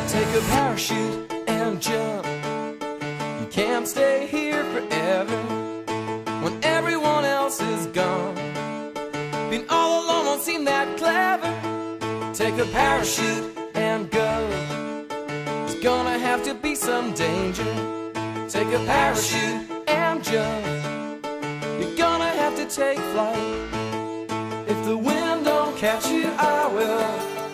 Take a parachute and jump. You can't stay here forever when everyone else is gone. Being all alone won't seem that clever. Take a parachute and go. There's gonna have to be some danger. Take a parachute and jump. You're gonna have to take flight. If the wind don't catch you, I will.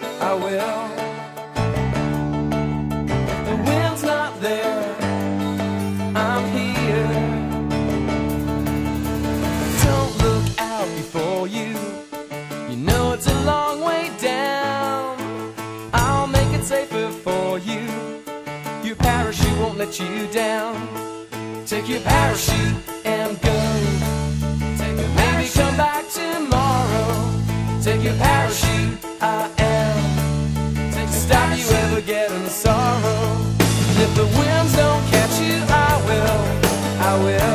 If the wind's not there, I'm here. Don't look out before you. You know it's a long way down. I'll make it safer for you. Your parachute won't let you down. Take your parachute and go. Maybe come back tomorrow. Take your parachute, I am. To stop you ever getting sorrow. If the winds don't catch you, I will.